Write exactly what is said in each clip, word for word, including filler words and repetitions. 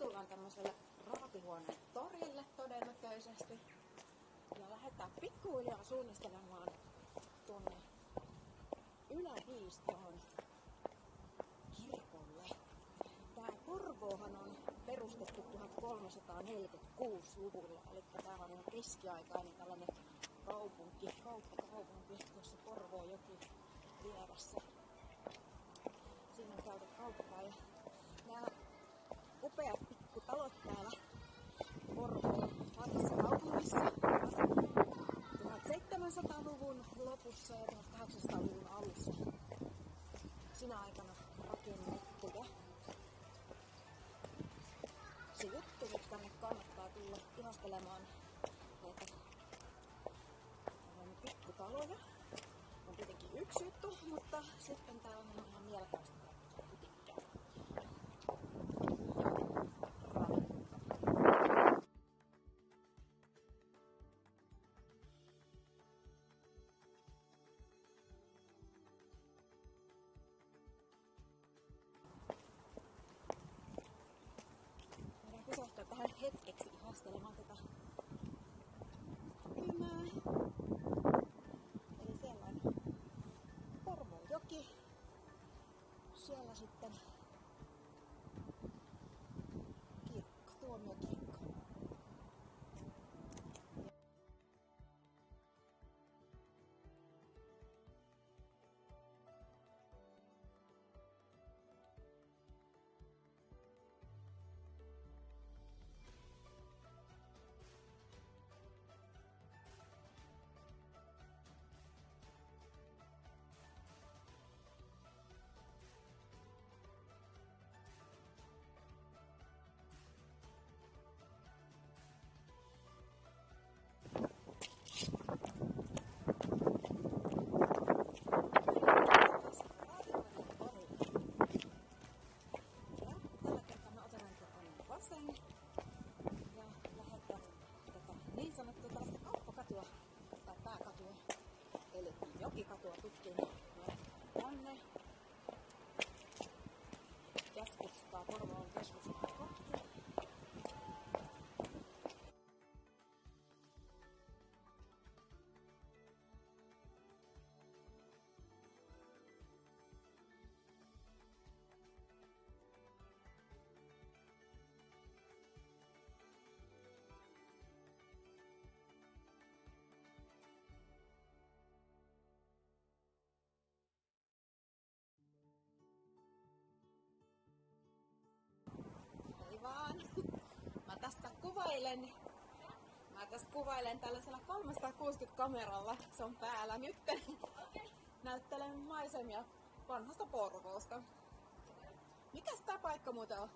tullaan tämmöiselle raatihuoneen torille todennäköisesti. Ja lähdetään pikkuhiljaa suunnistelemaan tuonne Yläviistoon kirkolle. Tää Porvoohan on perustettu tuhatkolmesataaneljäkymmentäkuusi-luvulla, eli tää on ihan keskiaikainen tällainen kaupunki, kauppakaupunki, tuossa Porvoojoki vieressä. Siinä on käyty kauppaa ja nämä upeat pikkutalot täällä Porvoon vanhassa kaupungissa tuhatseitsemänsataaluvun lopussa ja tuhatkahdeksansataaluvun alussa sinä aikana rakennettuja. Se juttu, että tänne kannattaa tulla ihastelemaan näitä pikkutaloja, on tietenkin yksi juttu, mutta sitten täällä on ihan mielekästä putikkää. Voidaan pysähtyä tähän hetkeksi ihastelemaan tätä kylmää. Eli siellä on Porvoojoki. Siellä sitten kirkko, tuomiokirkko. Ja lähdetään tätä niin sanottua tällaista kauppakatua tai pääkatua, eli jokikatua pitkin tänne keskustaa, Porvoon keskustaa kohti. Vaan. Mä tässä kuvailen. Mä tässä kuvailen tällaisella kolmesataakuusikymmentä kameralla. Se on päällä nyt. Näyttelen maisemia vanhasta Porvoosta. Mikäs tää paikka muuten on?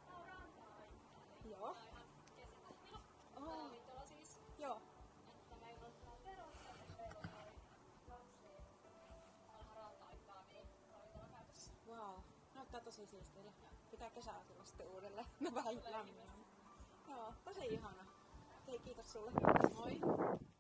Joo. Oh. Siis. Joo. Että meillä on täällä verossa ja meillä on lapsi vanha rantaikkaa, niin ravintola käytössä. Wow. Näyttää tosi siistille. Pitää kesällä tulla sitten uudelleen. No vähän lämmin. Joo, tosi ihana. Hei, kiitos sulle. Moi.